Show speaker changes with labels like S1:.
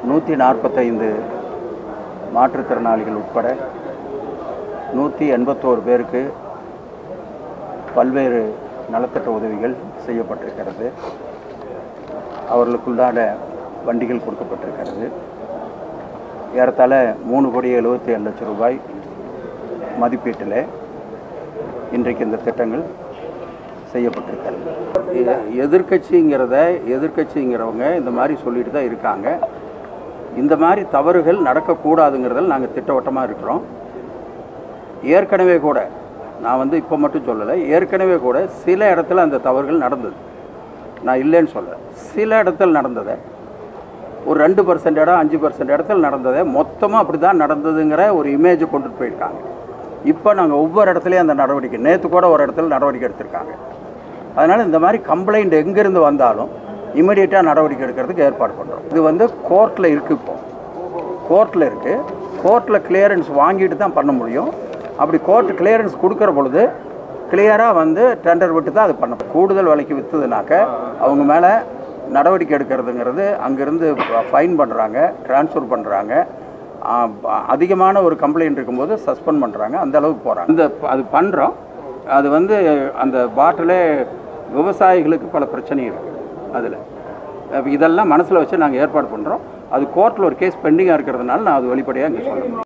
S1: 145 மாற்றுத்திறனாளிகள் உட்பட 181 பேருக்கு பல்வேறு நலத்திட்ட உதவிகள் செய்யப்பட்டிருக்கிறது. அவர்களுக்குள்ளான வண்டிகள் கொடுக்கப்பட்டிருக்கிறது. ஏறத்தாழ 3,77,00,000 ரூபாய் மதிப்பீட்டில் இன்றைக்கு இந்த திட்டங்கள் செய்யப்பட்டிருக்கிறது. எதிர்க்கட்சிங்கிறவங்க இந்த மாதிரி சொல்லிட்டு தான் இருக்காங்க. இந்த மாதிரி தவறுகள் நடக்கக்கூடாதுங்கிறதில் நாங்கள் திட்டவட்டமாக இருக்கிறோம். ஏற்கனவே கூட நான் இப்போ மட்டும் சொல்லலை, ஏற்கனவே கூட சில இடத்துல அந்த தவறுகள் நடந்தது. நான் இல்லைன்னு சொல்ல, சில இடத்துல நடந்ததை ஒரு 2% இடம் 5% இடத்துல நடந்ததை மொத்தமாக அப்படி தான் நடந்ததுங்கிற ஒரு இமேஜை கொண்டுட்டு போயிருக்காங்க. இப்போ நாங்கள் ஒவ்வொரு இடத்துலையும் அந்த நடவடிக்கை, நேற்று கூட ஒரு இடத்துல நடவடிக்கை எடுத்திருக்காங்க. அதனால் இந்த மாதிரி கம்ப்ளைண்ட் எங்கேருந்து வந்தாலும் இமீடியட்டாக நடவடிக்கை எடுக்கிறதுக்கு ஏற்பாடு பண்ணுறோம். இது கோர்ட்டில் இருக்குது. இப்போது கோர்ட்டில் இருக்குது. கோர்ட்டில் கிளியரன்ஸ் வாங்கிட்டு தான் பண்ண முடியும். அப்படி கோர்ட் கிளியரன்ஸ் கொடுக்குற பொழுது கிளியராக டெண்டர் விட்டு தான் அது பண்ண. கூடுதல் விலைக்கு விற்றுதுனாக்க அவங்க மேலே நடவடிக்கை எடுக்கிறதுங்கிறது அங்கேருந்து ஃபைன் பண்ணுறாங்க, ட்ரான்ஸ்ஃபர் பண்ணுறாங்க. அதிகமான ஒரு கம்ப்ளைண்ட் இருக்கும்போது சஸ்பெண்ட் பண்ணுறாங்க. அந்த அளவுக்கு போகிறாங்க. அது பண்ணுறோம். அது அந்த பாட்டிலே விவசாயிகளுக்கு பல பிரச்சனை இருக்குது. அதில் இதெல்லாம் மனசில் வச்சு நாங்கள் ஏற்பாடு பண்ணுறோம். அது கோர்ட்டில் ஒரு கேஸ் பெண்டிங்காக இருக்கிறதுனால நான் அது வெளிப்படையாக இங்கே சொல்ல முடியும்.